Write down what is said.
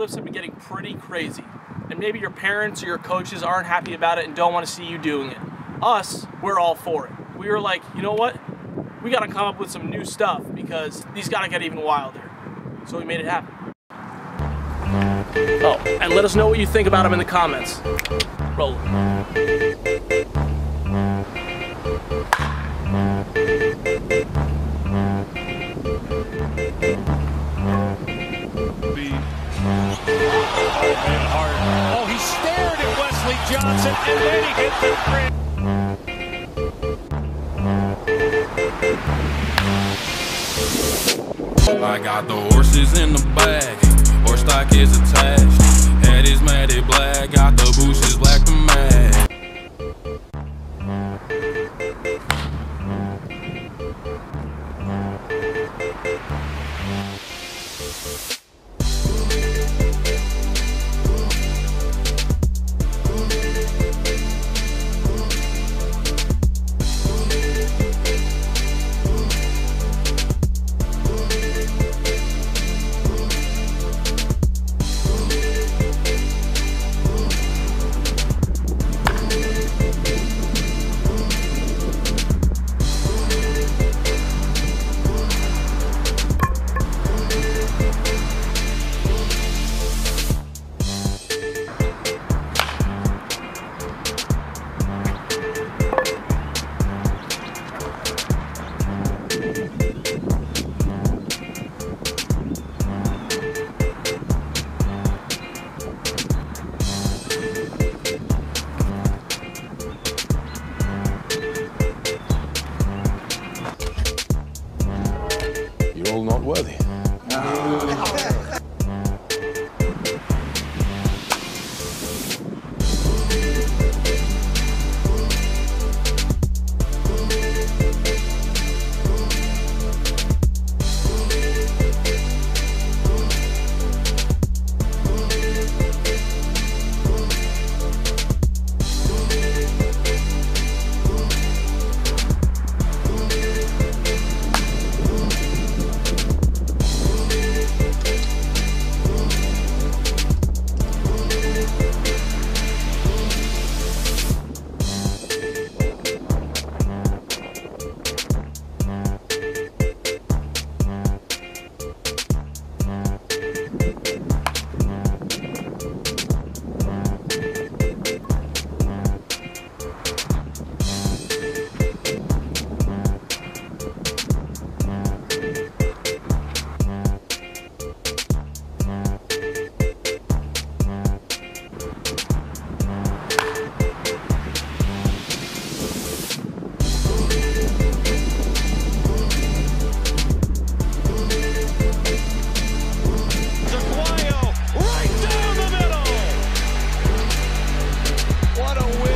lifts have been getting pretty crazy, and maybe your parents or your coaches aren't happy about it and don't want to see you doing it. Us, we're all for it. We were like, you know what? We gotta come up with some new stuff because these gotta get even wilder. So we made it happen. Oh, and let us know what you think about them in the comments. Roll. Oh, he stared at Wesley Johnson and then he hit the grid. I got the horses in the bag, horse stock is attached. Head is matted black, got the bushes black to match. You're all not worthy. What a win.